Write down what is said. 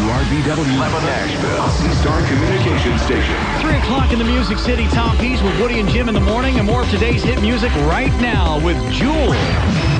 WRVW, Nashville, C-Star Communication Station. 3 o'clock in the Music City. Tom Pease with Woody and Jim in the morning, and more of today's hit music right now with Jewel.